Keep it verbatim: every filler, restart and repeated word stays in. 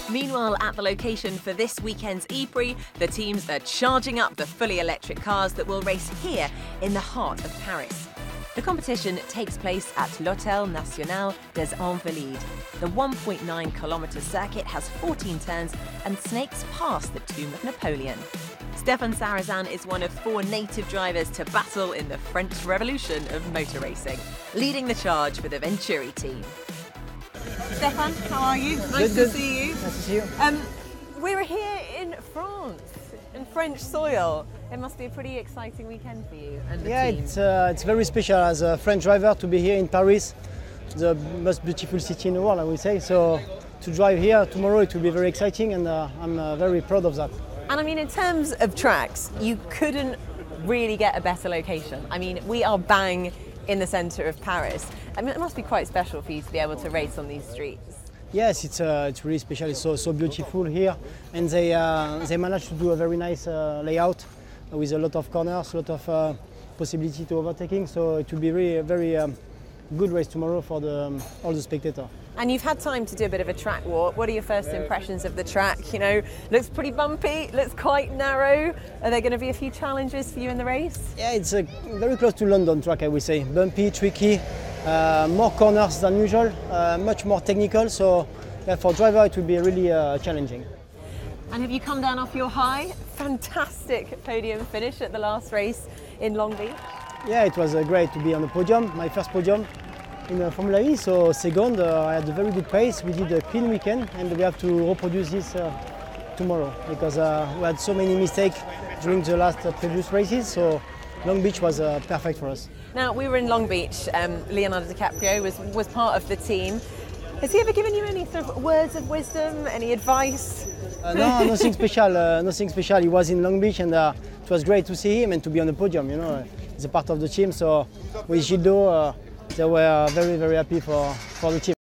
Meanwhile, at the location for this weekend's ePrix, the teams are charging up the fully electric cars that will race here in the heart of Paris. The competition takes place at l'Hôtel National des Invalides. The one point nine kilometre circuit has fourteen turns and snakes past the tomb of Napoleon. Stephane Sarrazin is one of four native drivers to battle in the French Revolution of motor racing, leading the charge for the Venturi team. Stephane, how are you? Nice good, to good. see you. Nice to see you. Um, we're here in France, in French soil. It must be a pretty exciting weekend for you and the Yeah, team. it's, uh, it's very special as a French driver to be here in Paris, the most beautiful city in the world, I would say. So to drive here tomorrow, it will be very exciting, and uh, I'm uh, very proud of that. And I mean, in terms of tracks, you couldn't really get a better location. I mean, we are bang in the centre of Paris. I mean, it must be quite special for you to be able to race on these streets. Yes, it's uh, it's really special. It's so so beautiful here, and they uh, they managed to do a very nice uh, layout with a lot of corners, a lot of uh, possibility to overtaking. So it will be really a very um, good race tomorrow for the um, all the spectators. And you've had time to do a bit of a track walk. What are your first impressions of the track? You know, looks pretty bumpy, looks quite narrow. Are there going to be a few challenges for you in the race? Yeah, it's uh, very close to London track, I would say. Bumpy, tricky, uh, more corners than usual, uh, much more technical. So yeah, for driver it will be really uh, challenging. And have you come down off your high? Fantastic podium finish at the last race in Long Beach. Yeah, it was uh, great to be on the podium, my first podium in uh, Formula E. So second, uh, I had a very good pace. We did a clean weekend, and we have to reproduce this uh, tomorrow because uh, we had so many mistakes during the last uh, previous races. So Long Beach was uh, perfect for us. Now, we were in Long Beach. Um, Leonardo DiCaprio was, was part of the team. Has he ever given you any sort of words of wisdom, any advice? Uh, no, nothing special. Uh, nothing special. He was in Long Beach, and uh, it was great to see him and to be on the podium. You know, he's a part of the team. So with Gildo, uh, they were very, very happy for for the team.